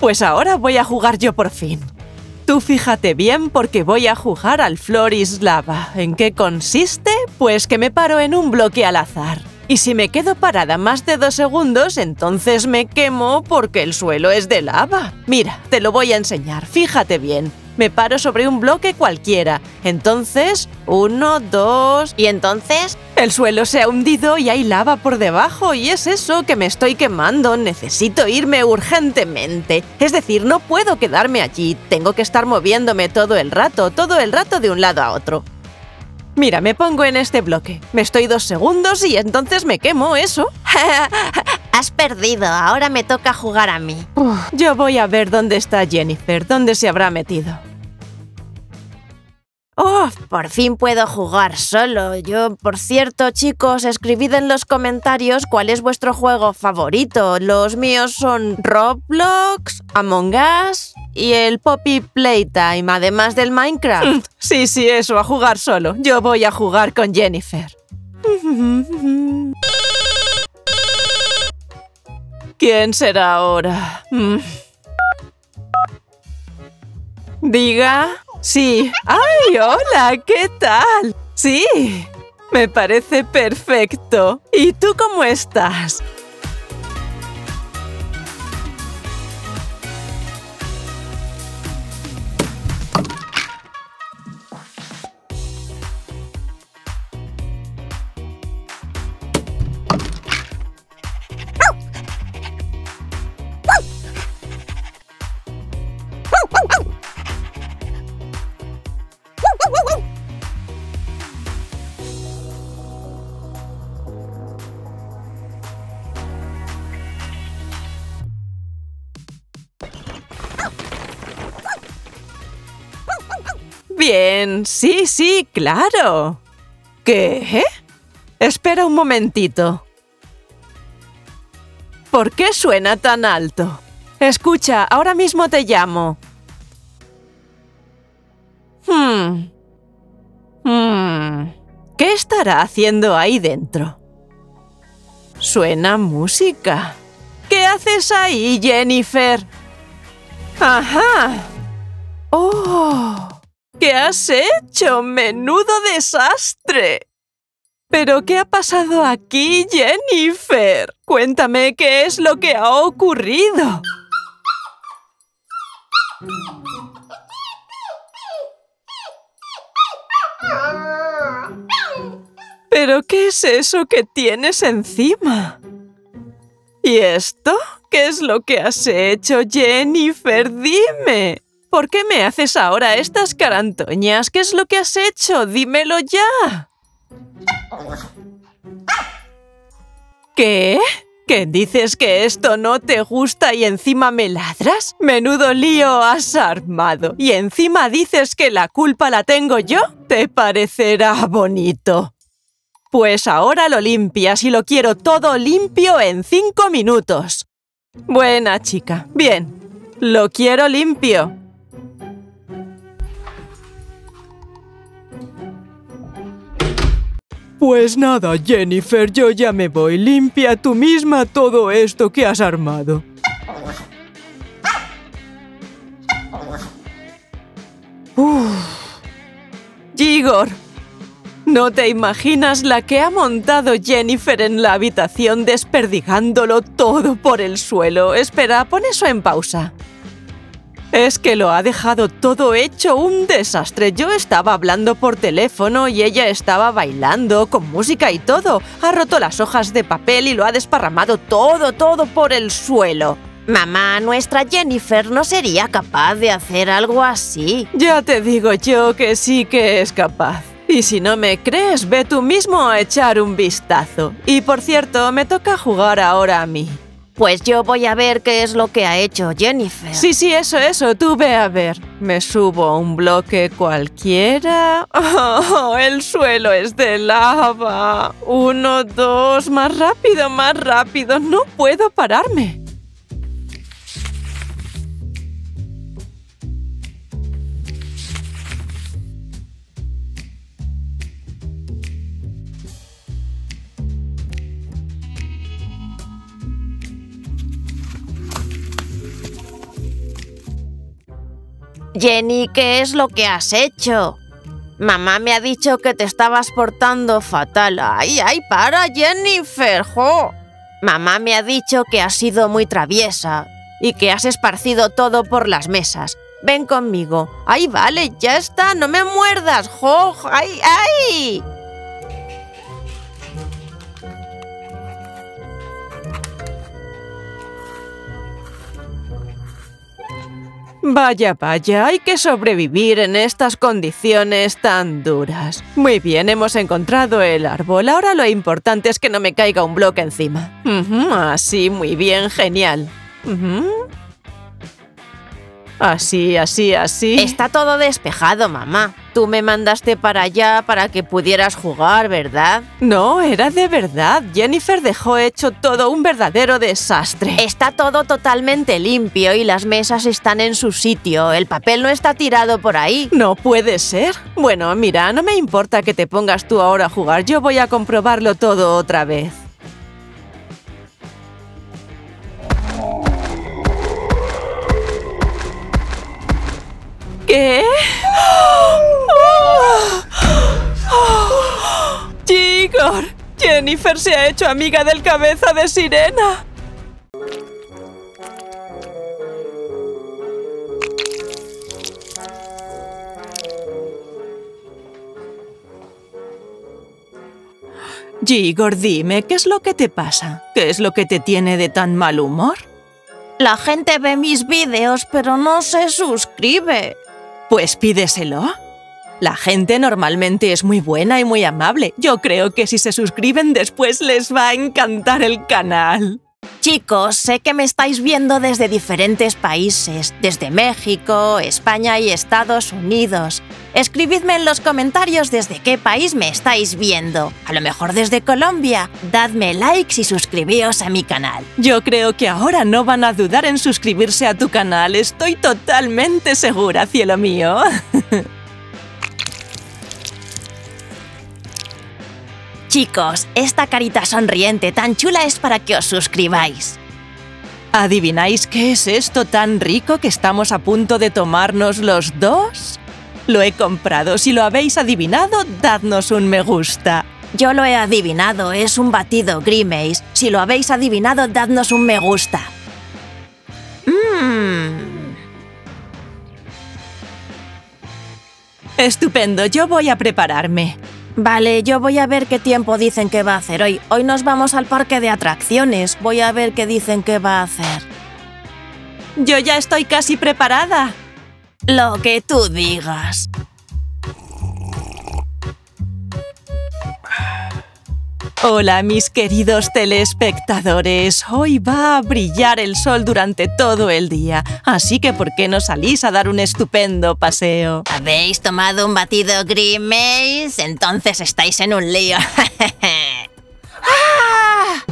Pues ahora voy a jugar yo por fin. Tú fíjate bien porque voy a jugar al Floris Lava. ¿En qué consiste? Pues que me paro en un bloque al azar. Y si me quedo parada más de 2 segundos, entonces me quemo porque el suelo es de lava. Mira, te lo voy a enseñar, fíjate bien. Me paro sobre un bloque cualquiera. Entonces, 1, 2... ¿Y entonces? El suelo se ha hundido y hay lava por debajo y es eso que me estoy quemando. Necesito irme urgentemente. Es decir, no puedo quedarme allí. Tengo que estar moviéndome todo el rato de un lado a otro. Mira, me pongo en este bloque. Me estoy 2 segundos y entonces me quemo, ¿eso? Has perdido, ahora me toca jugar a mí. Yo voy a ver dónde está Jennifer, dónde se habrá metido. ¡Oh! Por fin puedo jugar solo. Por cierto, chicos, escribid en los comentarios cuál es vuestro juego favorito. Los míos son Roblox, Among Us y el Poppy Playtime, además del Minecraft. Sí, eso, a jugar solo. Yo voy a jugar con Jennifer. ¿Quién será ahora? Diga. Sí. ¡Ay, hola! ¿Qué tal? Sí, me parece perfecto. ¿Y tú cómo estás? Bien, sí, claro. ¿Qué? Espera un momentito. ¿Por qué suena tan alto? Escucha, ahora mismo te llamo. ¿Qué estará haciendo ahí dentro? Suena música. ¿Qué haces ahí, Jennifer? ¡Ajá! ¡Oh! ¿Qué has hecho? ¡Menudo desastre! ¿Pero qué ha pasado aquí, Jennifer? Cuéntame qué es lo que ha ocurrido. ¿Pero qué es eso que tienes encima? ¿Y esto? ¿Qué es lo que has hecho, Jennifer? Dime. ¿Por qué me haces ahora estas carantoñas? ¿Qué es lo que has hecho? ¡Dímelo ya! ¿Qué? ¿Qué dices que esto no te gusta y encima me ladras? ¡Menudo lío has armado! ¿Y encima dices que la culpa la tengo yo? ¿Te parecerá bonito? Pues ahora lo limpias y lo quiero todo limpio en 5 minutos. Buena chica. Bien. Lo quiero limpio. Pues nada, Jennifer, yo ya me voy. Limpia tú misma todo esto que has armado. Igor, no te imaginas la que ha montado Jennifer en la habitación desperdigándolo todo por el suelo. Espera, pon eso en pausa. Es que lo ha dejado todo hecho un desastre. Yo estaba hablando por teléfono y ella estaba bailando con música y todo. Ha roto las hojas de papel y lo ha desparramado todo por el suelo. Mamá, nuestra Jennifer no sería capaz de hacer algo así. Ya te digo yo que sí que es capaz. Y si no me crees, ve tú mismo a echar un vistazo. Y por cierto, me toca jugar ahora a mí. Pues yo voy a ver qué es lo que ha hecho Jennifer. Sí, eso, tú ve a ver. Me subo a un bloque cualquiera. ¡Oh, el suelo es de lava! 1, 2, más rápido, no puedo pararme. Jenny, ¿qué es lo que has hecho? Mamá me ha dicho que te estabas portando fatal. ¡Ay, ay, para, Jennifer! ¡Jo! Mamá me ha dicho que has sido muy traviesa y que has esparcido todo por las mesas. Ven conmigo. ¡Ay, vale, ya está! ¡No me muerdas! ¡Jo! ¡Ay, ay! Vaya, vaya, hay que sobrevivir en estas condiciones tan duras. Muy bien, hemos encontrado el árbol. Ahora lo importante es que no me caiga un bloque encima. Así, muy bien, genial. Así, así, así. Está todo despejado, mamá. Tú me mandaste para allá para que pudieras jugar, ¿verdad? No, era de verdad. Jennifer dejó hecho todo un verdadero desastre. Está todo totalmente limpio y las mesas están en su sitio. El papel no está tirado por ahí. No puede ser. Bueno, mira, no me importa que te pongas tú ahora a jugar. Yo voy a comprobarlo todo otra vez. ¿Qué? ¡Igor! Jennifer se ha hecho amiga del cabeza de sirena. Igor, dime, ¿qué es lo que te pasa? ¿Qué es lo que te tiene de tan mal humor? La gente ve mis vídeos, pero no se suscribe. Pues pídeselo. La gente normalmente es muy buena y muy amable. Yo creo que si se suscriben después les va a encantar el canal. Chicos, sé que me estáis viendo desde diferentes países, desde México, España y Estados Unidos. Escribidme en los comentarios desde qué país me estáis viendo. A lo mejor desde Colombia. Dadme likes y suscribíos a mi canal. Yo creo que ahora no van a dudar en suscribirse a tu canal. Estoy totalmente segura, cielo mío. Chicos, esta carita sonriente tan chula es para que os suscribáis. ¿Adivináis qué es esto tan rico que estamos a punto de tomarnos los dos? Lo he comprado. Si lo habéis adivinado, dadnos un me gusta. Yo lo he adivinado, es un batido Grimace. Si lo habéis adivinado, dadnos un me gusta. Estupendo, yo voy a prepararme. Vale, yo voy a ver qué tiempo dicen que va a hacer hoy. Hoy nos vamos al parque de atracciones. Voy a ver qué dicen que va a hacer. Yo ya estoy casi preparada. Lo que tú digas. Hola, mis queridos telespectadores. Hoy va a brillar el sol durante todo el día, así que ¿por qué no salís a dar un estupendo paseo? ¿Habéis tomado un batido Grimace? Entonces estáis en un lío. ¡Ah!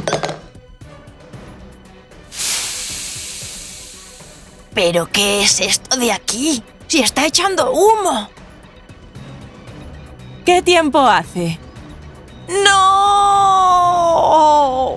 ¿Pero qué es esto de aquí? ¡Si está echando humo! ¿Qué tiempo hace? ¡No!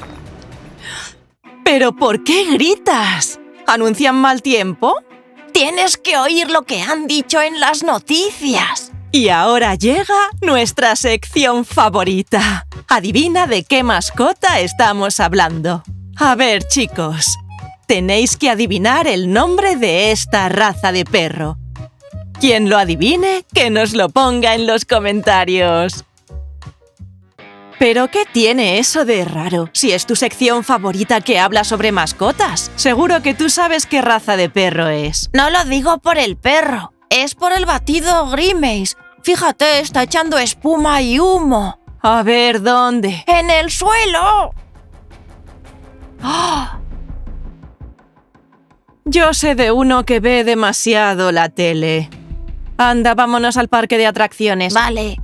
¿Pero por qué gritas? ¿Anuncian mal tiempo? Tienes que oír lo que han dicho en las noticias. Y ahora llega nuestra sección favorita. Adivina de qué mascota estamos hablando. A ver, chicos, tenéis que adivinar el nombre de esta raza de perro. Quien lo adivine, que nos lo ponga en los comentarios. ¿Pero qué tiene eso de raro? Si es tu sección favorita que habla sobre mascotas. Seguro que tú sabes qué raza de perro es. No lo digo por el perro, es por el batido Grimace. Fíjate, está echando espuma y humo. A ver, ¿dónde? ¡En el suelo! ¡Oh! Yo sé de uno que ve demasiado la tele. Anda, vámonos al parque de atracciones. Vale.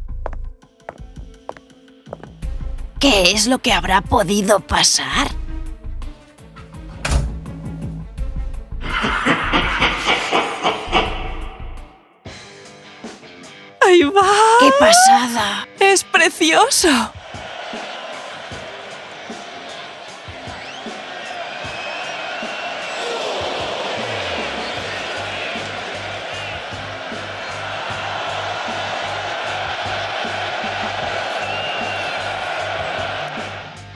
¿Qué es lo que habrá podido pasar? ¡Ahí va! ¡Qué pasada! ¡Es precioso!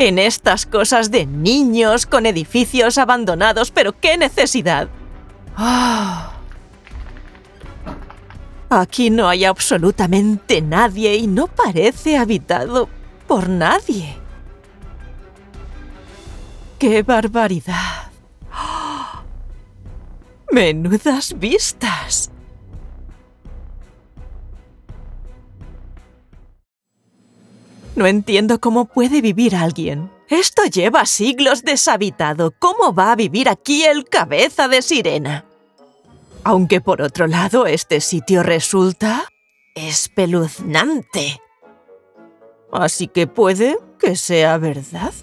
En estas cosas de niños con edificios abandonados, pero ¡qué necesidad! ¡Ah! Aquí no hay absolutamente nadie y no parece habitado por nadie. ¡Qué barbaridad! ¡Oh! ¡Menudas vistas! No entiendo cómo puede vivir alguien. Esto lleva siglos deshabitado. ¿Cómo va a vivir aquí el cabeza de sirena? Aunque por otro lado, este sitio resulta espeluznante. Así que puede que sea verdad.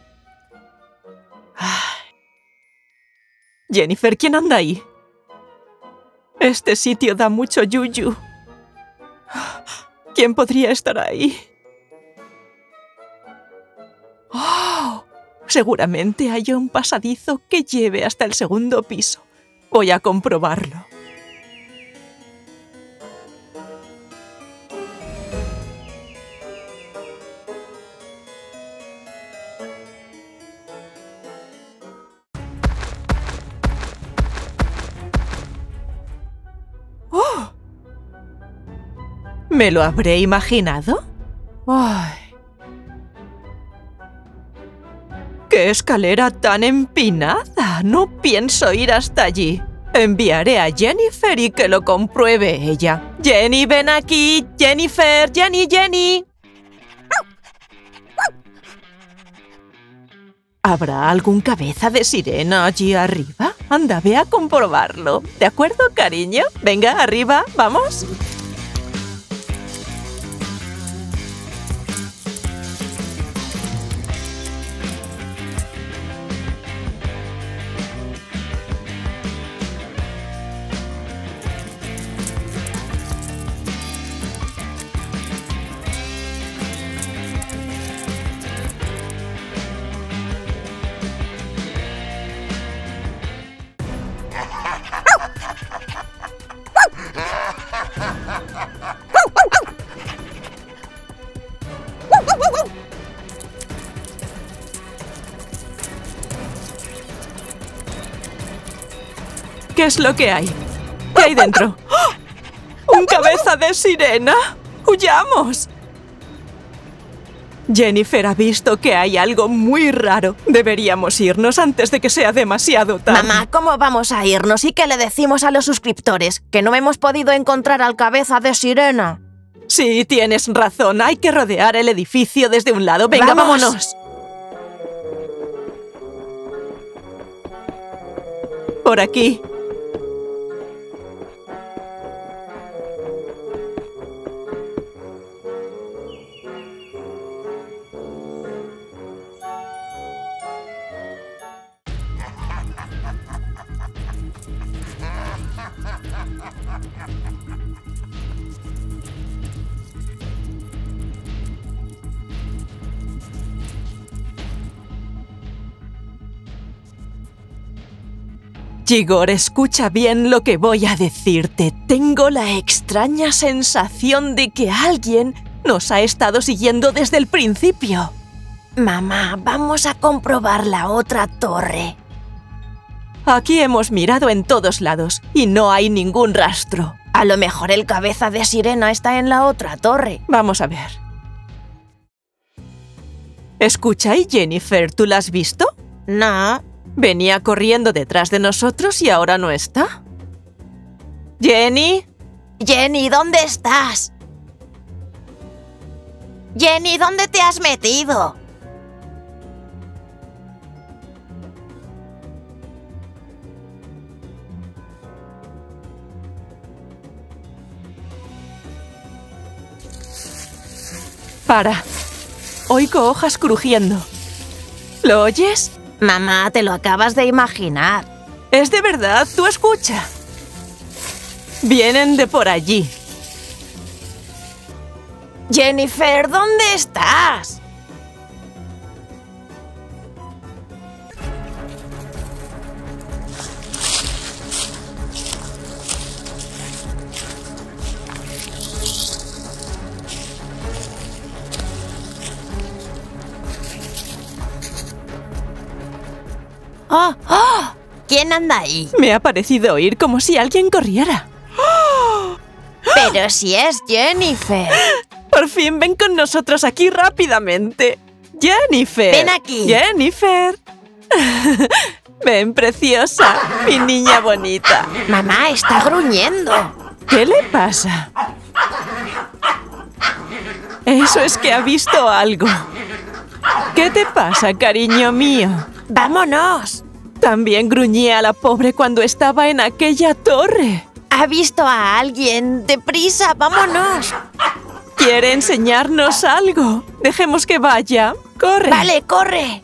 Ay. Jennifer, ¿quién anda ahí? Este sitio da mucho yuyu. ¿Quién podría estar ahí? ¡Oh! Seguramente hay un pasadizo que lleve hasta el segundo piso. Voy a comprobarlo. ¡Oh! ¿Me lo habré imaginado? ¡Ay! ¡Qué escalera tan empinada! No pienso ir hasta allí. Enviaré a Jennifer y que lo compruebe ella. ¡Jenny, ven aquí! ¡Jennifer! ¡Jenny, Jenny! ¿Habrá algún cabeza de sirena allí arriba? Anda, ve a comprobarlo. ¿De acuerdo, cariño? Venga, arriba, ¿vamos? ¿Qué es lo que hay? ¿Qué hay dentro? ¡Oh! ¡Un cabeza de sirena! ¡Huyamos! Jennifer ha visto que hay algo muy raro. Deberíamos irnos antes de que sea demasiado tarde. Mamá, ¿cómo vamos a irnos? ¿Y qué le decimos a los suscriptores? ¿Que no hemos podido encontrar al cabeza de sirena? Sí, tienes razón. Hay que rodear el edificio desde un lado. Venga, ¡vamos! ¡Vámonos! Por aquí. Igor, escucha bien lo que voy a decirte. Tengo la extraña sensación de que alguien nos ha estado siguiendo desde el principio. Mamá, vamos a comprobar la otra torre. Aquí hemos mirado en todos lados y no hay ningún rastro. A lo mejor el cabeza de sirena está en la otra torre. Vamos a ver. Escucha, ¿y Jennifer, tú la has visto? No. Venía corriendo detrás de nosotros y ahora no está. ¿Jenny? Jenny, ¿dónde estás? Jenny, ¿dónde te has metido? Para. Oigo hojas crujiendo. ¿Lo oyes? Mamá, te lo acabas de imaginar. Es de verdad, tú escucha. Vienen de por allí. Jennifer, ¿dónde estás? ¡Oh! ¡Oh! ¿Quién anda ahí? Me ha parecido oír como si alguien corriera. Pero si es Jennifer. Por fin ven con nosotros aquí rápidamente. Jennifer. Ven aquí. Jennifer. Ven, preciosa, mi niña bonita. Mamá, está gruñendo. ¿Qué le pasa? Eso es que ha visto algo. ¿Qué te pasa, cariño mío? ¡Vámonos! También gruñía a la pobre cuando estaba en aquella torre. Ha visto a alguien. ¡Deprisa, vámonos! Quiere enseñarnos algo. Dejemos que vaya. ¡Corre! Vale, corre.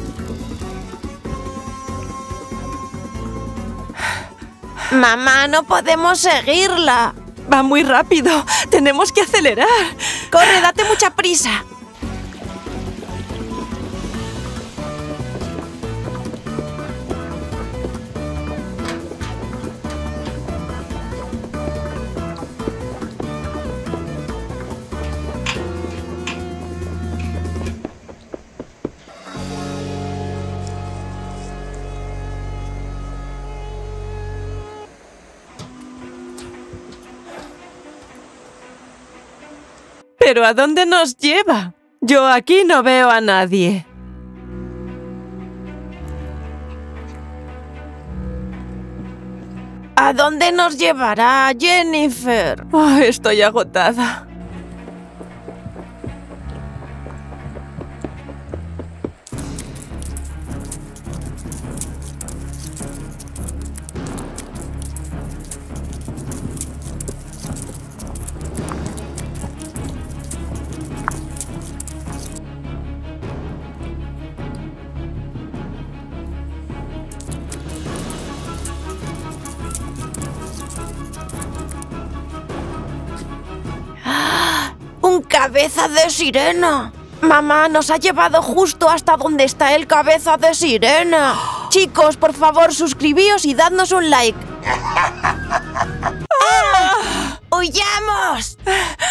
Mamá, no podemos seguirla. Va muy rápido. Tenemos que acelerar. Corre, date mucha prisa. ¿Pero a dónde nos lleva? Yo aquí no veo a nadie. ¿A dónde nos llevará Jennifer? Oh, estoy agotada. ¡Un cabeza de sirena! Mamá, nos ha llevado justo hasta donde está el cabeza de sirena. Chicos, por favor, suscribíos y dadnos un like. ¡Huyamos!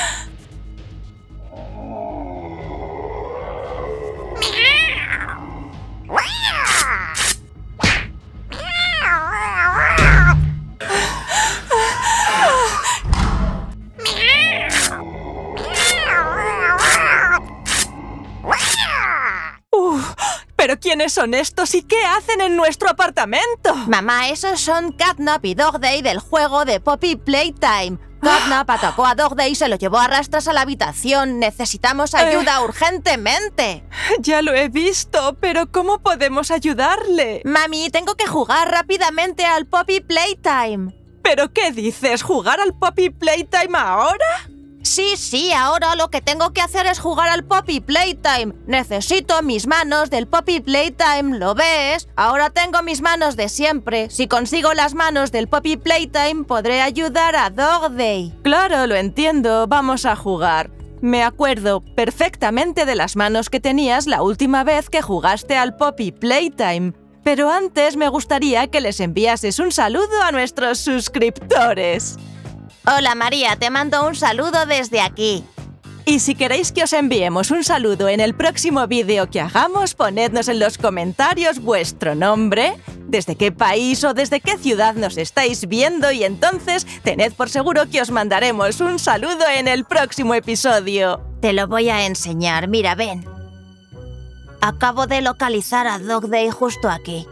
¿Pero quiénes son estos y qué hacen en nuestro apartamento? Mamá, esos son Catnap y Dog Day del juego de Poppy Playtime. Catnap atacó a Dog Day y se lo llevó a rastras a la habitación. Necesitamos ayuda urgentemente. Ya lo he visto, pero ¿cómo podemos ayudarle? Mami, tengo que jugar rápidamente al Poppy Playtime. ¿Pero qué dices? ¿Jugar al Poppy Playtime ahora? Sí, ahora lo que tengo que hacer es jugar al Poppy Playtime. Necesito mis manos del Poppy Playtime, ¿lo ves? Ahora tengo mis manos de siempre. Si consigo las manos del Poppy Playtime, podré ayudar a Dog Day. Claro, lo entiendo. Vamos a jugar. Me acuerdo perfectamente de las manos que tenías la última vez que jugaste al Poppy Playtime. Pero antes me gustaría que les enviases un saludo a nuestros suscriptores. Hola María, te mando un saludo desde aquí. Y si queréis que os enviemos un saludo en el próximo vídeo que hagamos, ponednos en los comentarios vuestro nombre, desde qué país o desde qué ciudad nos estáis viendo y entonces tened por seguro que os mandaremos un saludo en el próximo episodio. Te lo voy a enseñar, mira, ven. Acabo de localizar a Dog Day justo aquí.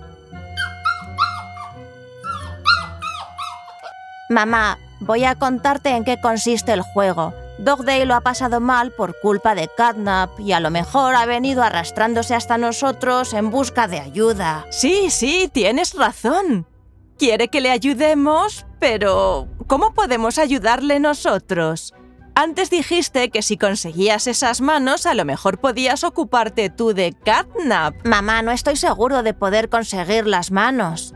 Mamá, voy a contarte en qué consiste el juego. Dog Day lo ha pasado mal por culpa de Catnap y a lo mejor ha venido arrastrándose hasta nosotros en busca de ayuda. Sí, tienes razón. Quiere que le ayudemos, pero ¿cómo podemos ayudarle nosotros? Antes dijiste que si conseguías esas manos, a lo mejor podías ocuparte tú de Catnap. Mamá, no estoy seguro de poder conseguir las manos.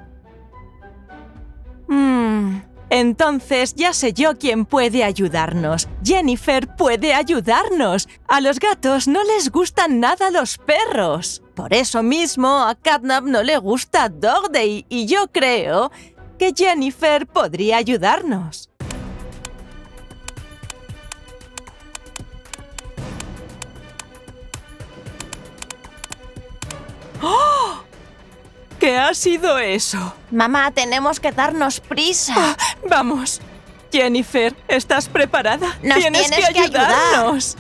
Entonces ya sé yo quién puede ayudarnos. Jennifer puede ayudarnos. A los gatos no les gustan nada los perros. Por eso mismo a Catnap no le gusta Dog Day y yo creo que Jennifer podría ayudarnos. ¡Oh! ¿Qué ha sido eso? Mamá, tenemos que darnos prisa. Vamos. Jennifer, ¿estás preparada? Nos tienes que ayudarnos.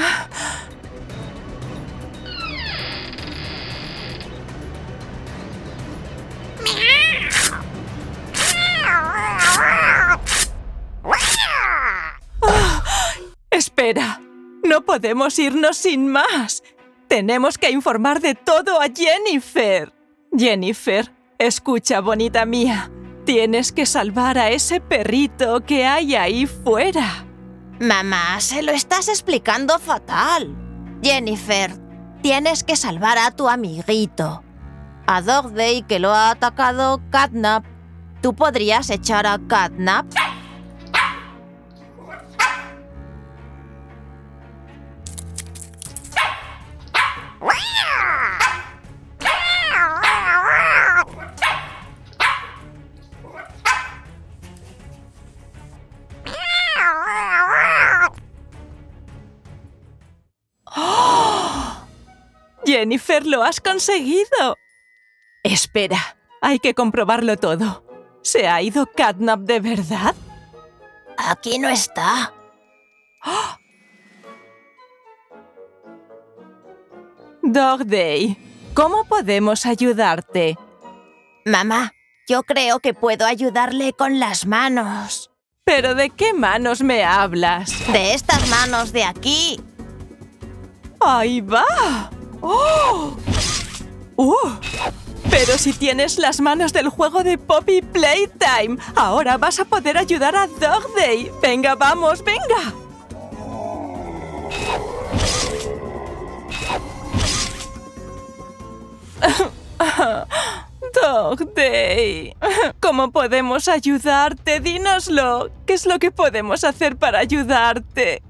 Espera, no podemos irnos sin más. Tenemos que informar de todo a Jennifer. Jennifer, escucha, bonita mía. Tienes que salvar a ese perrito que hay ahí fuera. Mamá, se lo estás explicando fatal. Jennifer, tienes que salvar a tu amiguito. A Dog Day, que lo ha atacado Catnap. ¿Tú podrías echar a Catnap? Jennifer, lo has conseguido. Espera, hay que comprobarlo todo. ¿Se ha ido Catnap de verdad? Aquí no está. Dog Day, ¿cómo podemos ayudarte? Mamá, yo creo que puedo ayudarle con las manos. ¿Pero de qué manos me hablas? De estas manos de aquí. ¡Ahí va! ¡Oh! Pero si tienes las manos del juego de Poppy Playtime, ahora vas a poder ayudar a Dog Day. ¡Venga, vamos, venga! Dog Day, ¿cómo podemos ayudarte? Dínoslo. ¿Qué es lo que podemos hacer para ayudarte?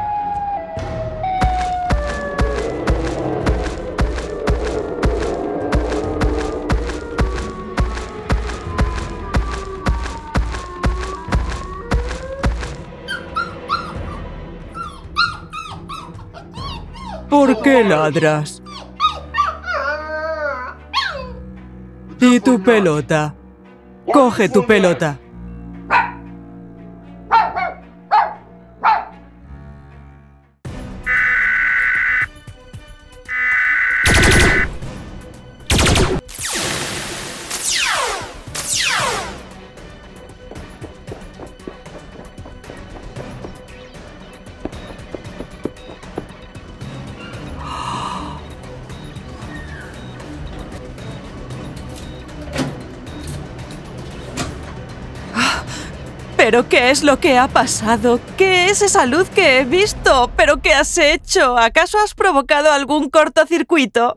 ¿Por qué ladras? ¿Y tu pelota? Coge tu pelota. ¿Pero qué es lo que ha pasado? ¿Qué es esa luz que he visto? ¿Pero qué has hecho? ¿Acaso has provocado algún cortocircuito?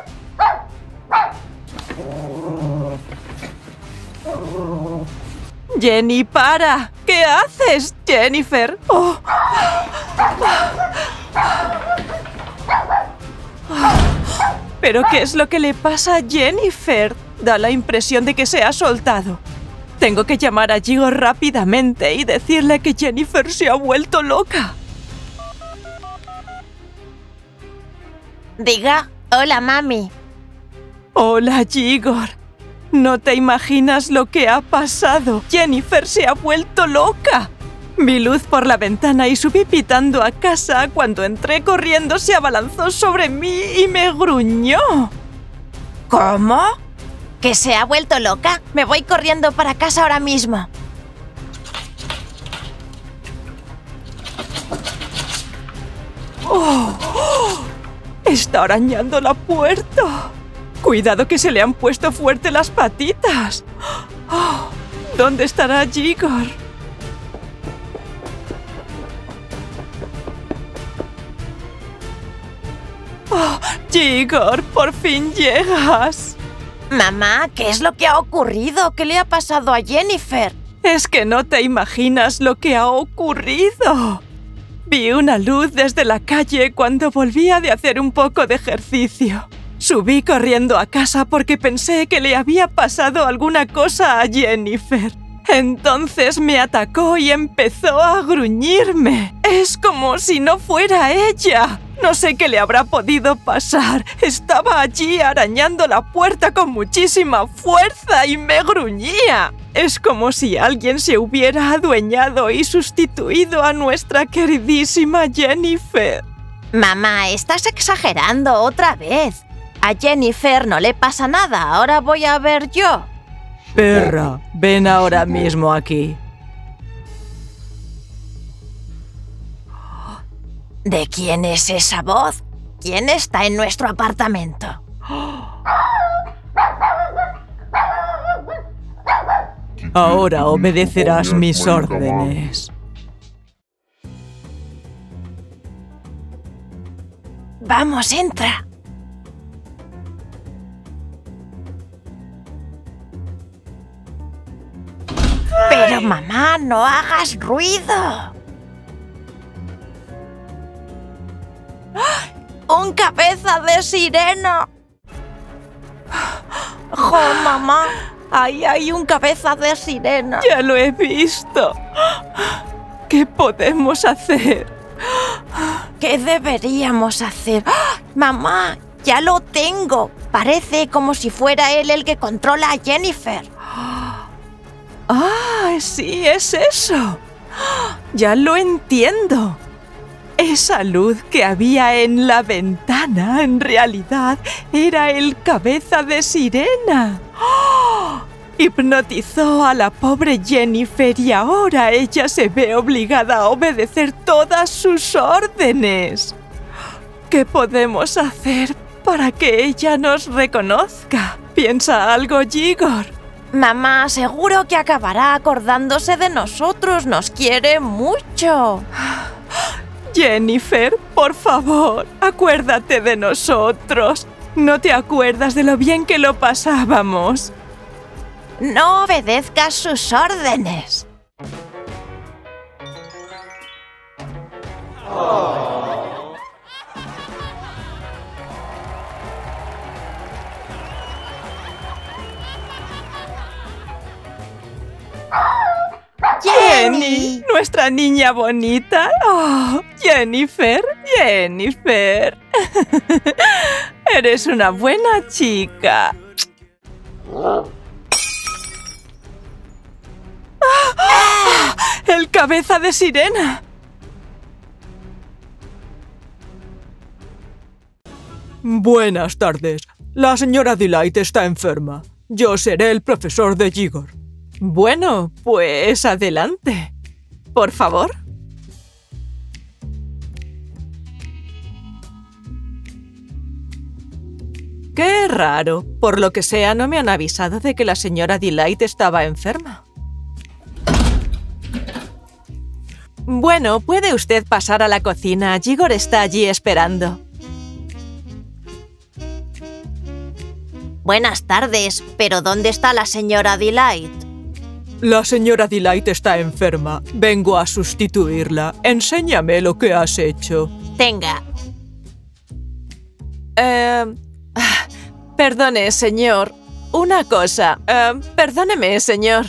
Jenny, para. ¿Qué haces, Jennifer? Oh. ¿Pero qué es lo que le pasa a Jennifer? Da la impresión de que se ha soltado. Tengo que llamar a Gigor rápidamente y decirle que Jennifer se ha vuelto loca. Diga, hola, mami. Hola, Gigor. No te imaginas lo que ha pasado. Jennifer se ha vuelto loca. Vi luz por la ventana y subí pitando a casa. Cuando entré corriendo se abalanzó sobre mí y me gruñó. ¿Cómo? ¿Que se ha vuelto loca? Me voy corriendo para casa ahora mismo. Está arañando la puerta. Cuidado que se le han puesto fuerte las patitas. ¿Dónde estará Gigor? Gigor, por fin llegas. Mamá, ¿qué es lo que ha ocurrido? ¿Qué le ha pasado a Jennifer? Es que no te imaginas lo que ha ocurrido. Vi una luz desde la calle cuando volvía de hacer un poco de ejercicio. Subí corriendo a casa porque pensé que le había pasado alguna cosa a Jennifer. Entonces me atacó y empezó a gruñirme. Es como si no fuera ella. No sé qué le habrá podido pasar. Estaba allí arañando la puerta con muchísima fuerza y me gruñía. Es como si alguien se hubiera adueñado y sustituido a nuestra queridísima Jennifer. Mamá, estás exagerando otra vez. A Jennifer no le pasa nada, ahora voy a ver yo. Perra, ven ahora mismo aquí. ¿De quién es esa voz? ¿Quién está en nuestro apartamento? Ahora obedecerás mis órdenes. Vamos, entra. Pero mamá, no hagas ruido. ¡Un cabeza de sirena! ¡Jo, mamá! ¡Ahí hay un cabeza de sirena! Ya lo he visto. ¿Qué podemos hacer? ¿Qué deberíamos hacer? ¡Ah! ¡Mamá! ¡Ya lo tengo! Parece como si fuera él el que controla a Jennifer. ¡Ah, sí, es eso! Ya lo entiendo. Esa luz que había en la ventana, en realidad, era el cabeza de sirena. ¡Oh! Hipnotizó a la pobre Jennifer y ahora ella se ve obligada a obedecer todas sus órdenes. ¿Qué podemos hacer para que ella nos reconozca? ¿Piensa algo, Igor? Mamá, seguro que acabará acordándose de nosotros. Nos quiere mucho. Jennifer, por favor, acuérdate de nosotros. ¿No te acuerdas de lo bien que lo pasábamos? No obedezcas sus órdenes. ¡Jenny! ¡Nuestra niña bonita! ¡Oh, Jennifer! ¡Jennifer! Eres una buena chica. ¡Ah! ¡El cabeza de sirena! Buenas tardes. La señora Delight está enferma. Yo seré el profesor de Igor. Bueno, pues adelante. Por favor. Qué raro. Por lo que sea, no me han avisado de que la señora Delight estaba enferma. Bueno, puede usted pasar a la cocina. Igor está allí esperando. Buenas tardes, pero ¿dónde está la señora Delight? La señora Delight está enferma. Vengo a sustituirla. Enséñame lo que has hecho. Tenga. Perdone, señor. Una cosa. Perdóneme, señor.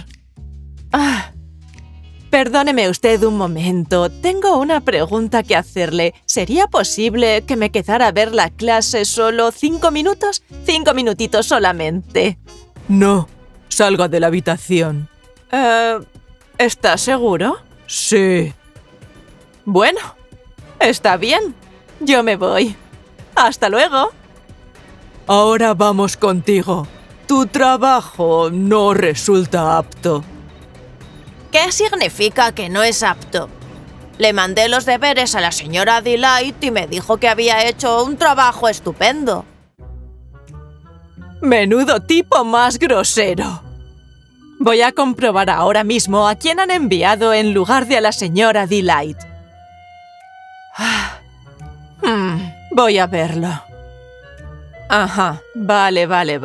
Perdóneme usted un momento. Tengo una pregunta que hacerle. ¿Sería posible que me quedara a ver la clase solo 5 minutos? 5 minutitos solamente. No. Salga de la habitación. ¿Estás seguro? Sí. Bueno, está bien. Yo me voy. Hasta luego. Ahora vamos contigo. Tu trabajo no resulta apto. ¿Qué significa que no es apto? Le mandé los deberes a la señora Delight y me dijo que había hecho un trabajo estupendo. Menudo tipo más grosero. Voy a comprobar ahora mismo a quién han enviado en lugar de a la señora Delight. Voy a verlo. Ajá, vale.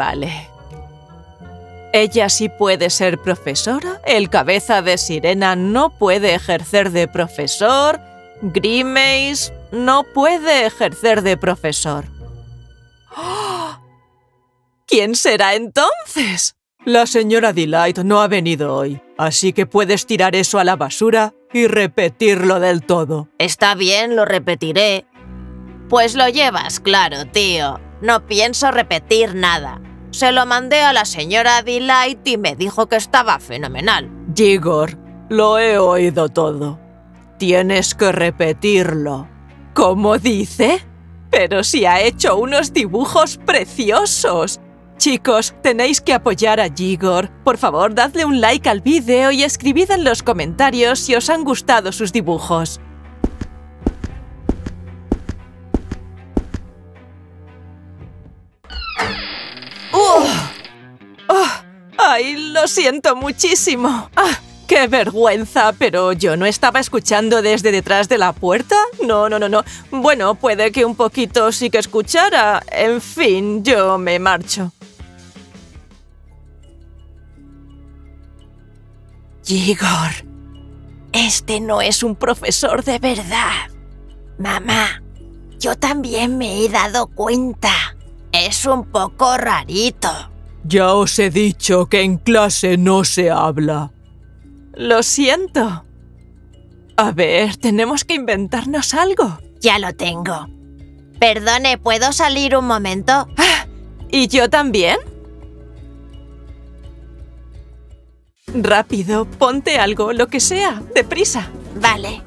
Ella sí puede ser profesora, el cabeza de sirena no puede ejercer de profesor, Grimace no puede ejercer de profesor. ¡Oh! ¿Quién será entonces? La señora Delight no ha venido hoy, así que puedes tirar eso a la basura y repetirlo del todo. Está bien, lo repetiré. Pues lo llevas claro, tío. No pienso repetir nada. Se lo mandé a la señora Delight y me dijo que estaba fenomenal. Igor, lo he oído todo. Tienes que repetirlo. ¿Cómo dice? Pero si ha hecho unos dibujos preciosos. Chicos, tenéis que apoyar a Igor. Por favor, dadle un like al vídeo y escribid en los comentarios si os han gustado sus dibujos. ¡Ay, lo siento muchísimo! ¡Qué vergüenza! ¿Pero yo no estaba escuchando desde detrás de la puerta? No. Bueno, puede que un poquito sí que escuchara. En fin, yo me marcho. Igor, este no es un profesor de verdad. Mamá, yo también me he dado cuenta. Es un poco rarito. Ya os he dicho que en clase no se habla. Lo siento. A ver, tenemos que inventarnos algo. Ya lo tengo. Perdone, ¿puedo salir un momento? ¿Y yo también? Rápido, ponte algo, lo que sea, deprisa. Vale.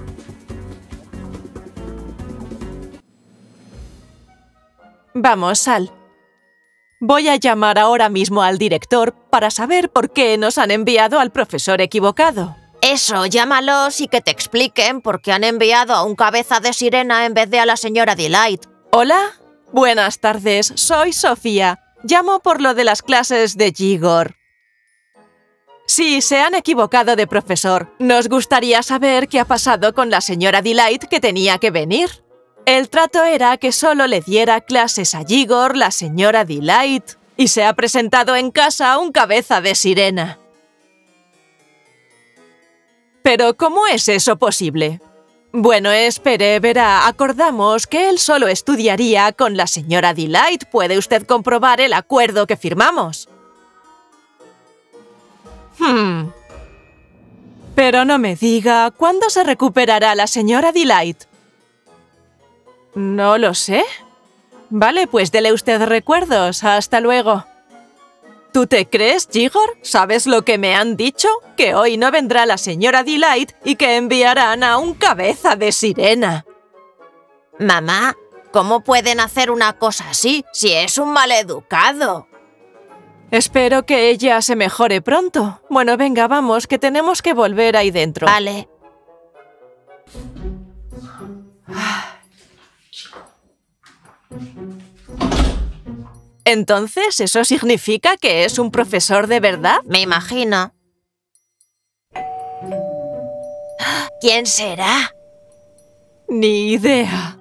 Vamos, Sal. Voy a llamar ahora mismo al director para saber por qué nos han enviado al profesor equivocado. Eso, llámalos y que te expliquen por qué han enviado a un cabeza de sirena en vez de a la señora Delight. Hola, buenas tardes, soy Sofía. Llamo por lo de las clases de Igor. Sí, se han equivocado de profesor. Nos gustaría saber qué ha pasado con la señora Delight que tenía que venir. El trato era que solo le diera clases a Igor la señora Delight y se ha presentado en casa un cabeza de sirena. ¿Pero cómo es eso posible? Bueno, espere, verá, acordamos que él solo estudiaría con la señora Delight. ¿Puede usted comprobar el acuerdo que firmamos? Pero no me diga, ¿cuándo se recuperará la señora Delight? No lo sé. Vale, pues dele usted recuerdos. Hasta luego. ¿Tú te crees, Igor? ¿Sabes lo que me han dicho? Que hoy no vendrá la señora Delight y que enviarán a un cabeza de sirena. Mamá, ¿cómo pueden hacer una cosa así si es un maleducado? Espero que ella se mejore pronto. Bueno, venga, vamos, que tenemos que volver ahí dentro. Vale. Entonces, ¿eso significa que es un profesor de verdad? Me imagino. ¿Quién será? Ni idea.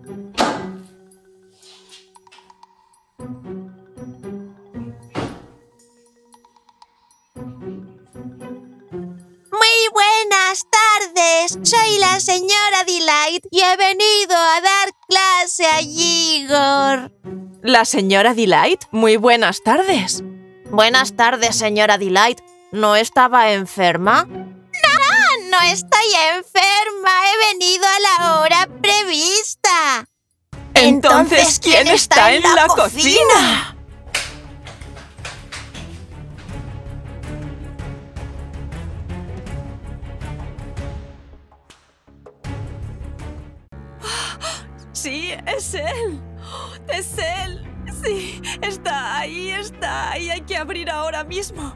Muy buenas tardes. Soy la señora Delight y he venido a dar clase a Igor. ¿La señora Delight? Muy buenas tardes. Buenas tardes, señora Delight. ¿No estaba enferma? No estoy enferma. He venido a la hora prevista. Entonces, ¿quién está en la cocina? Sí, es él. Es él. Sí, está ahí, hay que abrir ahora mismo.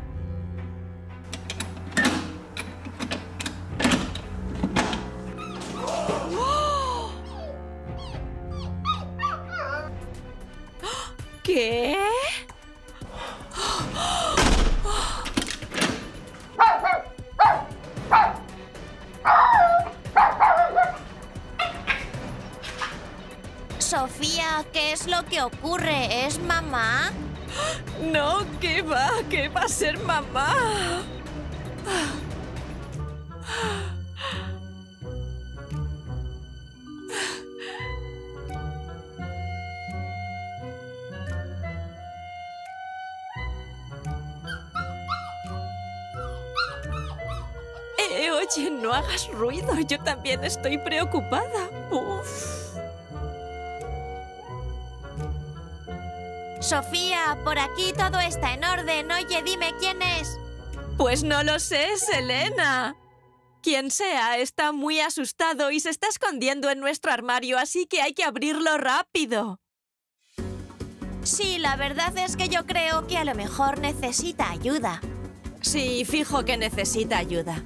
¿Qué? Sofía, ¿qué es lo que ocurre? ¿Es mamá? No, ¿qué va? ¿Qué va a ser mamá? Oye, no hagas ruido. Yo también estoy preocupada. Uf. Sofía, por aquí todo está en orden. Oye, dime quién es. Pues no lo sé, Selena. Quien sea está muy asustado y se está escondiendo en nuestro armario, así que hay que abrirlo rápido. Sí, la verdad es que yo creo que a lo mejor necesita ayuda. Sí, fijo que necesita ayuda.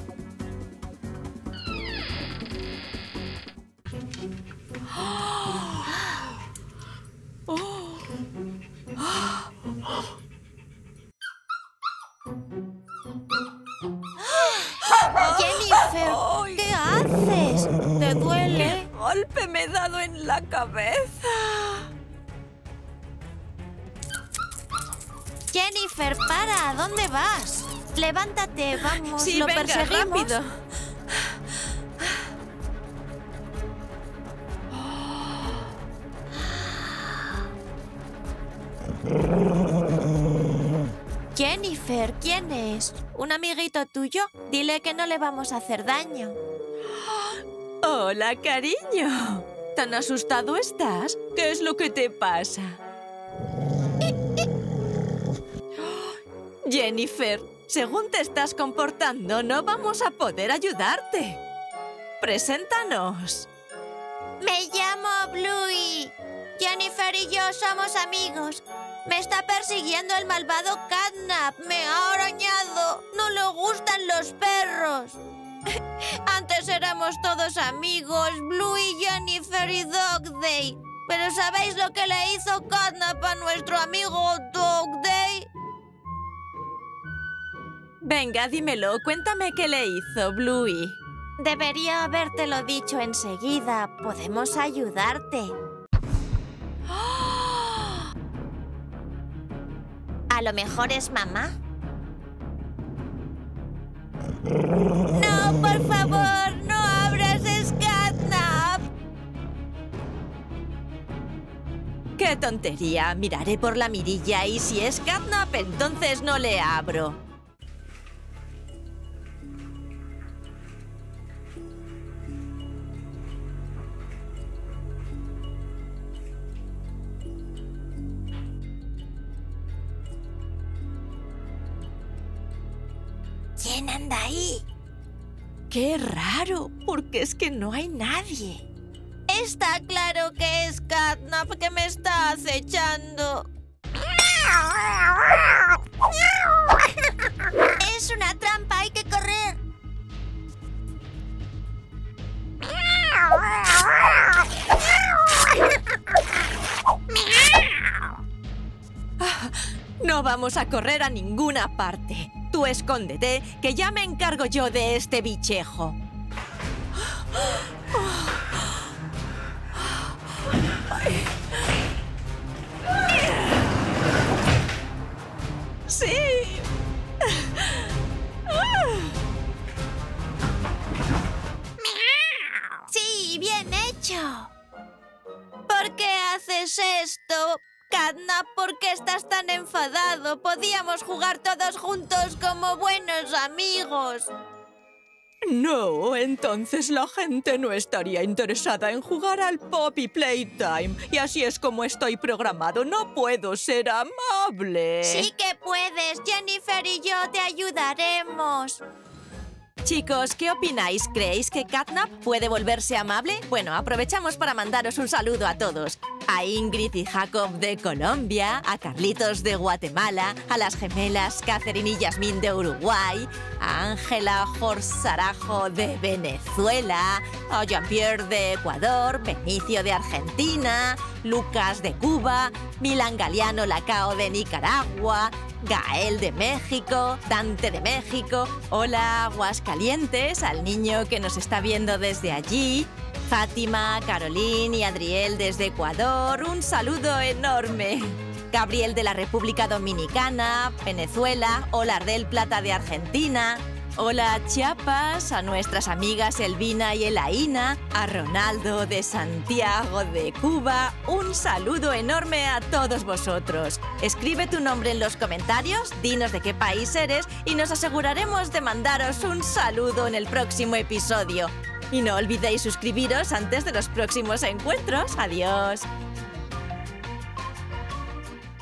Jennifer, ¡Ay! ¿qué haces? ¿Te duele? ¡Qué golpe me he dado en la cabeza! Jennifer, para, ¿a dónde vas? Levántate, vamos, Sí, lo venga, perseguimos. rápido. Jennifer, ¿quién es? ¿Un amiguito tuyo? Dile que no le vamos a hacer daño. Hola, cariño. ¿Tan asustado estás? ¿Qué es lo que te pasa? Jennifer, según te estás comportando, no vamos a poder ayudarte. Preséntanos. Me llamo Bluey. Jennifer y yo somos amigos. Me está persiguiendo el malvado Catnap. Me ha arañado. No le gustan los perros. Antes éramos todos amigos, Bluey, Jennifer y Dog Day. Pero ¿sabéis lo que le hizo Catnap a nuestro amigo Dog Day? Venga, dímelo. Cuéntame qué le hizo, Bluey. Debería habértelo dicho enseguida. Podemos ayudarte. A lo mejor es mamá. ¡No, por favor! ¡No abras, es Catnap! ¡Qué tontería! Miraré por la mirilla y si es Catnap, entonces no le abro. ¿Quién anda ahí? ¡Qué raro! Porque es que no hay nadie. Está claro que es Catnap que me está acechando. ¡Es una trampa! ¡Hay que correr! No vamos a correr a ninguna parte. Tú escóndete, que ya me encargo yo de este bichejo. ¡Sí! ¡Sí, bien hecho! ¿Por qué haces esto? Catnap, ¿por qué estás tan enfadado? Podíamos jugar todos juntos como buenos amigos. No, entonces la gente no estaría interesada en jugar al Poppy Playtime. Y así es como estoy programado. No puedo ser amable. Sí que puedes. Jennifer y yo te ayudaremos. Chicos, ¿qué opináis? ¿Creéis que Catnap puede volverse amable? Bueno, aprovechamos para mandaros un saludo a todos. A Ingrid y Jacob de Colombia, a Carlitos de Guatemala, a las gemelas Catherine y Yasmín de Uruguay, a Ángela Jorsarajo de Venezuela, a Jean-Pierre de Ecuador, Benicio de Argentina, Lucas de Cuba, Milan Galeano Lacao de Nicaragua, Gael de México, Dante de México, hola Aguascalientes, al niño que nos está viendo desde allí, Fátima, Caroline y Adriel desde Ecuador, un saludo enorme. Gabriel de la República Dominicana, Venezuela, hola Ardel Plata de Argentina, hola Chiapas, a nuestras amigas Elvina y Elaína, a Ronaldo de Santiago de Cuba, un saludo enorme a todos vosotros. Escribe tu nombre en los comentarios, dinos de qué país eres y nos aseguraremos de mandaros un saludo en el próximo episodio. Y no olvidéis suscribiros antes de los próximos encuentros. ¡Adiós!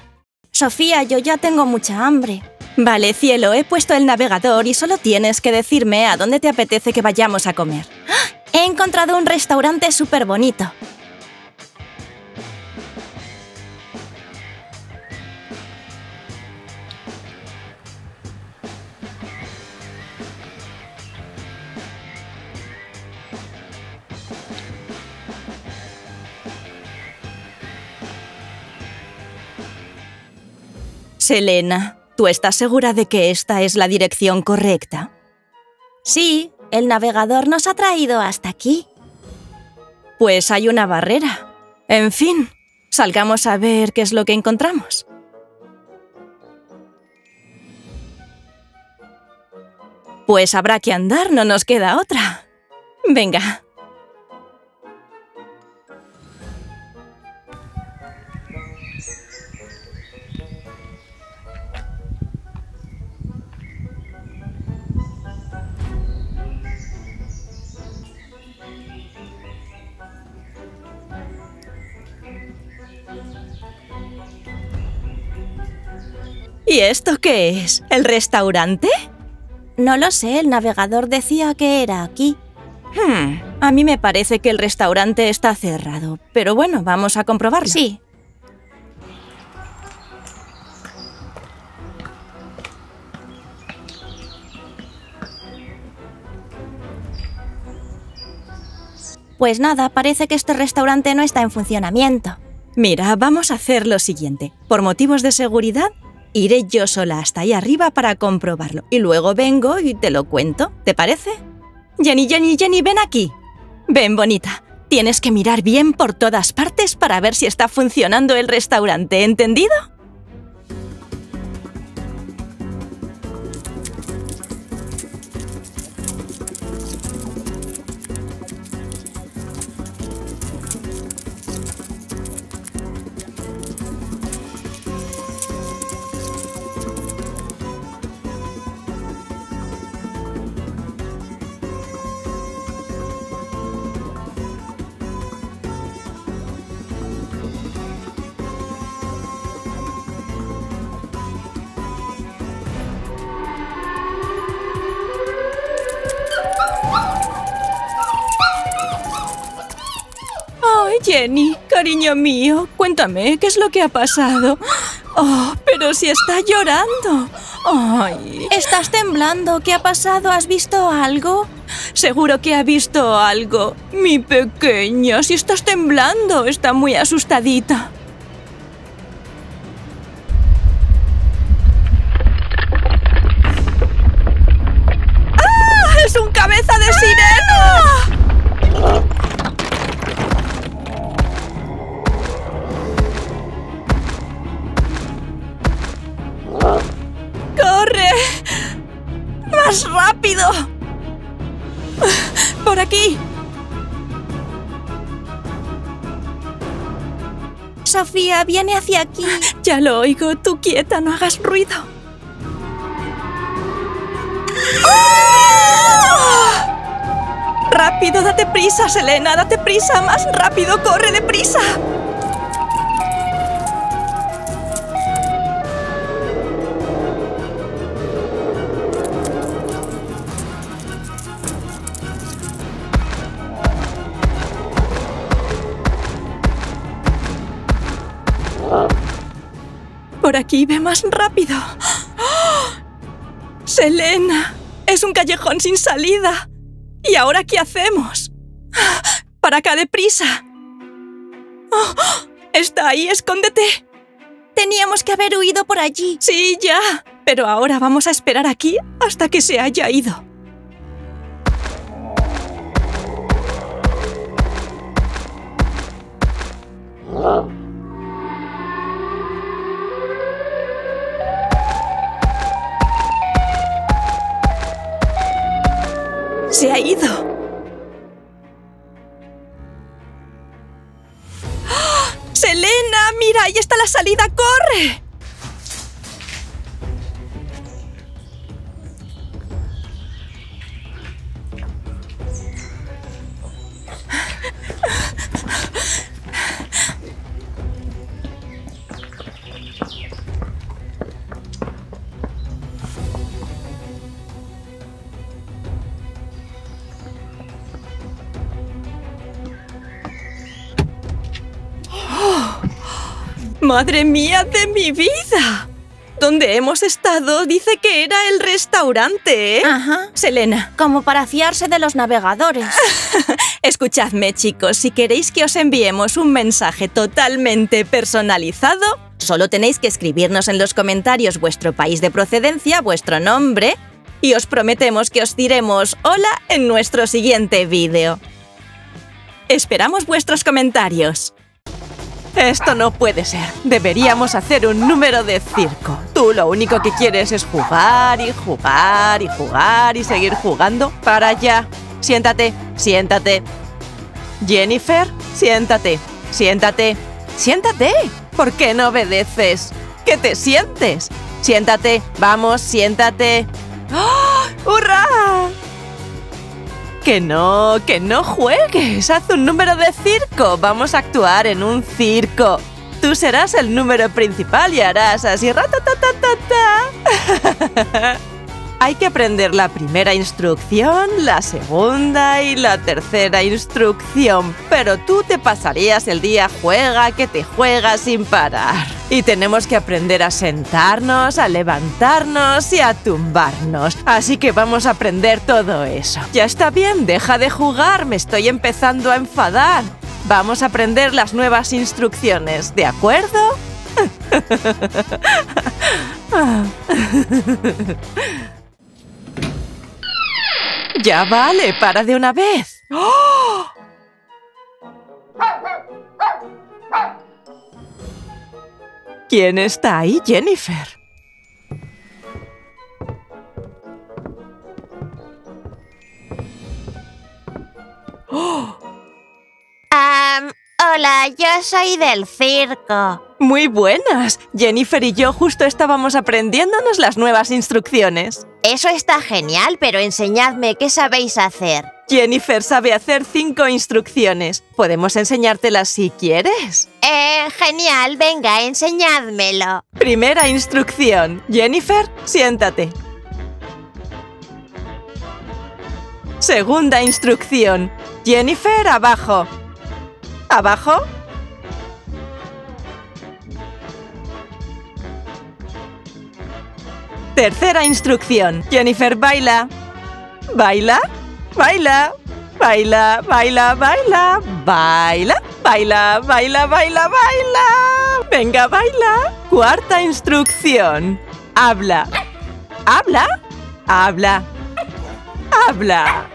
Sofía, yo ya tengo mucha hambre. Vale, cielo, he puesto el navegador y solo tienes que decirme a dónde te apetece que vayamos a comer. ¡Ah! He encontrado un restaurante súper bonito. Selena, ¿tú estás segura de que esta es la dirección correcta? Sí, el navegador nos ha traído hasta aquí. Pues hay una barrera. En fin, salgamos a ver qué es lo que encontramos. Pues habrá que andar, no nos queda otra. Venga. ¿Y esto qué es? ¿El restaurante? No lo sé, el navegador decía que era aquí. A mí me parece que el restaurante está cerrado, pero bueno, vamos a comprobarlo. Sí. Pues nada, parece que este restaurante no está en funcionamiento. Mira, vamos a hacer lo siguiente. Por motivos de seguridad, iré yo sola hasta ahí arriba para comprobarlo. Y luego vengo y te lo cuento. ¿Te parece? Jenny, Jenny, Jenny, ven aquí. Ven, bonita. Tienes que mirar bien por todas partes para ver si está funcionando el restaurante, ¿entendido? Jenny, cariño mío, cuéntame, ¿qué es lo que ha pasado? Oh, pero si está llorando. Ay. Estás temblando, ¿qué ha pasado? ¿Has visto algo? Seguro que ha visto algo. Mi pequeña, si estás temblando, está muy asustadita. ¡Ah! ¡Es un cabeza de sirena! ¡Corre! ¡Más rápido! ¡Por aquí! Sofía, viene hacia aquí. Ya lo oigo. Tú quieta, no hagas ruido. ¡Oh! ¡Rápido, date prisa, Selena! ¡Date prisa! ¡Más rápido! ¡Corre deprisa! Por aquí, ve más rápido. ¡Oh! Selena, es un callejón sin salida. ¿Y ahora qué hacemos? ¡Para acá deprisa! ¡Oh! ¡Está ahí! ¡Escóndete! Teníamos que haber huido por allí. Sí, ya. Pero ahora vamos a esperar aquí hasta que se haya ido. Se ha ido. ¡Oh! ¡Selena! ¡Mira! ¡Ahí está la salida! ¡Corre! ¡Madre mía de mi vida! ¿Dónde hemos estado? Dice que era el restaurante, ¿eh? Ajá. Selena. Como para fiarse de los navegadores. Escuchadme, chicos, si queréis que os enviemos un mensaje totalmente personalizado, solo tenéis que escribirnos en los comentarios vuestro país de procedencia, vuestro nombre, y os prometemos que os diremos hola en nuestro siguiente vídeo. Esperamos vuestros comentarios. Esto no puede ser. Deberíamos hacer un número de circo. Tú lo único que quieres es jugar y jugar y jugar y seguir jugando. Para allá. Siéntate, siéntate. Jennifer, siéntate, siéntate, siéntate. ¿Por qué no obedeces? ¿Qué te sientes? Siéntate, vamos, siéntate. ¡Oh! ¡Hurra! Que no juegues. Haz un número de circo. Vamos a actuar en un circo. Tú serás el número principal y harás así ratatatatata. Hay que aprender la primera instrucción, la segunda y la tercera instrucción. Pero tú te pasarías el día juega que te juegas sin parar. Y tenemos que aprender a sentarnos, a levantarnos y a tumbarnos. Así que vamos a aprender todo eso. Ya está bien, deja de jugar, me estoy empezando a enfadar. Vamos a aprender las nuevas instrucciones, ¿de acuerdo? Ya vale, para de una vez. ¡Oh! ¿Quién está ahí, Jennifer? ¡Oh! Hola, yo soy del circo. Muy buenas. Jennifer y yo justo estábamos aprendiéndonos las nuevas instrucciones. Eso está genial, pero enseñadme qué sabéis hacer. Jennifer sabe hacer 5 instrucciones. ¿Podemos enseñártelas si quieres? Genial, venga, enseñádmelo. Primera instrucción. Jennifer, siéntate. Segunda instrucción. Jennifer, abajo. ¿Abajo? Tercera instrucción. Jennifer, baila. ¿Baila? Baila. Baila, baila, baila. Baila, baila, baila, baila, baila. Venga, baila. Cuarta instrucción. Habla. ¿Habla? Habla. Habla.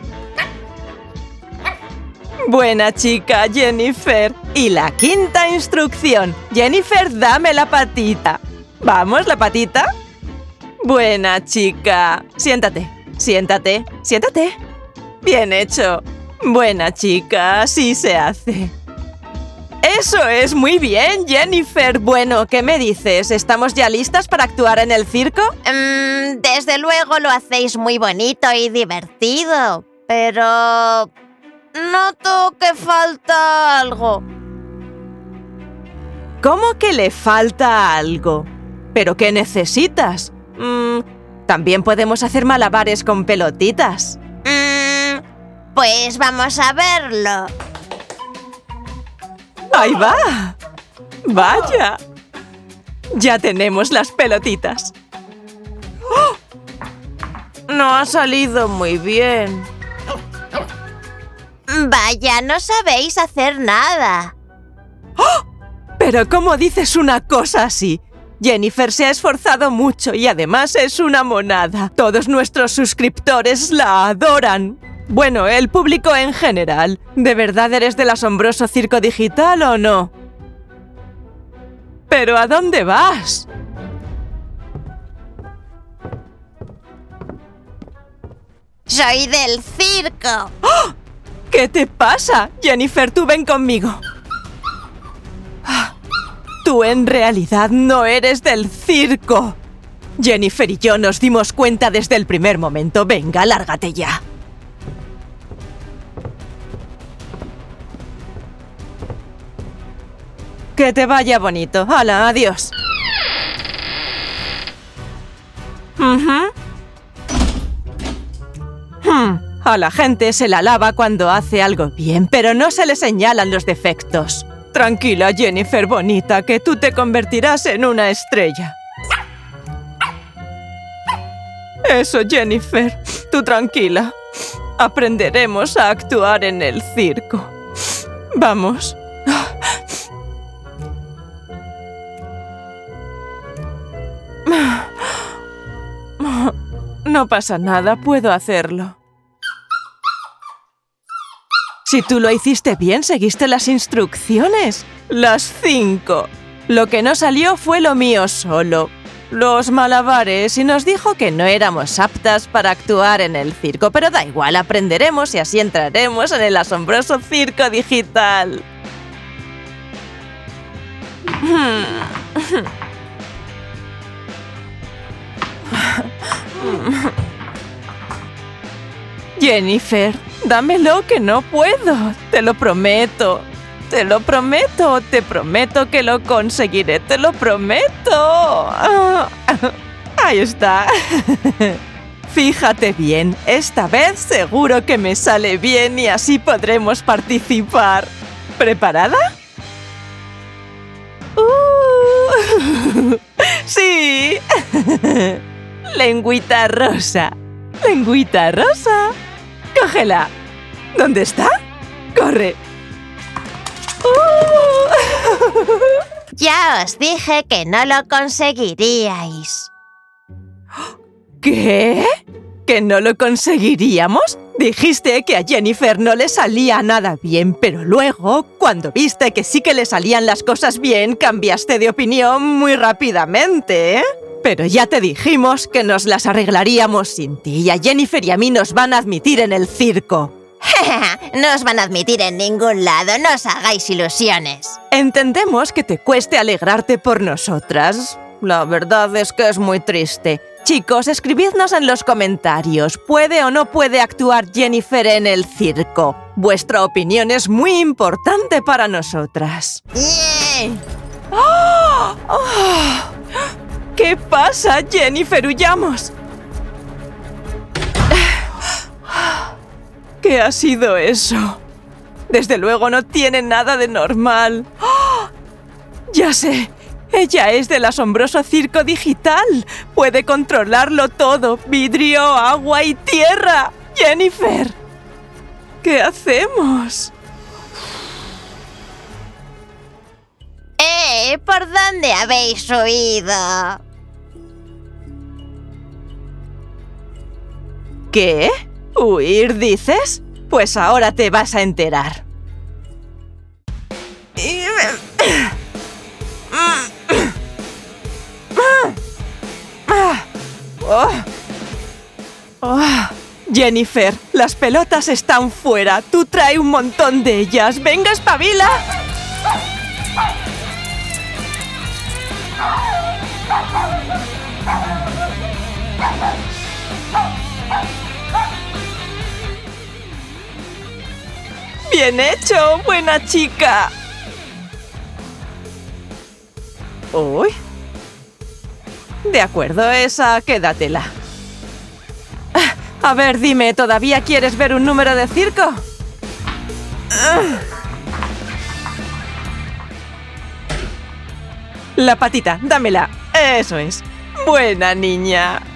Buena chica, Jennifer. Y la quinta instrucción. Jennifer, dame la patita. ¿Vamos, la patita? Buena chica. Siéntate, siéntate, siéntate. Bien hecho. Buena chica, así se hace. ¡Eso es! ¡Muy bien, Jennifer! Bueno, ¿qué me dices? ¿Estamos ya listas para actuar en el circo? Desde luego lo hacéis muy bonito y divertido, pero noto que falta algo. ¿Cómo que le falta algo? ¿Pero qué necesitas? También podemos hacer malabares con pelotitas. Pues vamos a verlo. ¡Ahí va! ¡Vaya! Ya tenemos las pelotitas. ¡Oh! No ha salido muy bien. Vaya, no sabéis hacer nada. ¡Oh! ¿Pero cómo dices una cosa así? Jennifer se ha esforzado mucho y además es una monada. Todos nuestros suscriptores la adoran. Bueno, el público en general. ¿De verdad eres del asombroso circo digital o no? ¿Pero a dónde vas? Soy del circo. ¡Oh! ¿Qué te pasa? Jennifer, tú ven conmigo. Tú en realidad no eres del circo. Jennifer y yo nos dimos cuenta desde el primer momento. Venga, lárgate ya. Que te vaya bonito. ¡Hala, adiós! A la gente se la alaba cuando hace algo bien, pero no se le señalan los defectos. Tranquila, Jennifer bonita, que tú te convertirás en una estrella. Eso, Jennifer, tú tranquila. Aprenderemos a actuar en el circo. Vamos. No pasa nada, puedo hacerlo. Si tú lo hiciste bien, seguiste las instrucciones. Las 5. Lo que no salió fue lo mío solo. Los malabares, y nos dijo que no éramos aptas para actuar en el circo. Pero da igual, aprenderemos y así entraremos en el asombroso circo digital. Jennifer, dámelo que no puedo. Te lo prometo. Te lo prometo. Te prometo que lo conseguiré. Te lo prometo. Ahí está. Fíjate bien. Esta vez seguro que me sale bien y así podremos participar. ¿Preparada? ¡Sí! Lengüita rosa. Lengüita rosa. ¡Cógela! ¿Dónde está? ¡Corre! Ya os dije que no lo conseguiríais. ¿Qué? ¿Que no lo conseguiríamos? Dijiste que a Jennifer no le salía nada bien, pero luego, cuando viste que sí que le salían las cosas bien, cambiaste de opinión muy rápidamente, ¿eh? Pero ya te dijimos que nos las arreglaríamos sin ti y a Jennifer y a mí nos van a admitir en el circo. No os van a admitir en ningún lado, no os hagáis ilusiones. Entendemos que te cueste alegrarte por nosotras. La verdad es que es muy triste. Chicos, escribidnos en los comentarios. ¿Puede o no puede actuar Jennifer en el circo? Vuestra opinión es muy importante para nosotras. ¡Oh! ¡Oh! ¿Qué pasa, Jennifer? ¡Huyamos! ¿Qué ha sido eso? Desde luego no tiene nada de normal. ¡Oh! Ya sé. Ella es del asombroso circo digital. Puede controlarlo todo. Vidrio, agua y tierra. Jennifer, ¿qué hacemos? ¿Por dónde habéis huido? ¿Qué? ¿Huir, dices? Pues ahora te vas a enterar. Jennifer, las pelotas están fuera. Tú trae un montón de ellas. ¡Venga, espabila! ¡Bien hecho, buena chica! Uy. De acuerdo, esa quédatela. A ver, dime, ¿todavía quieres ver un número de circo? La patita, dámela. Eso es. Buena niña.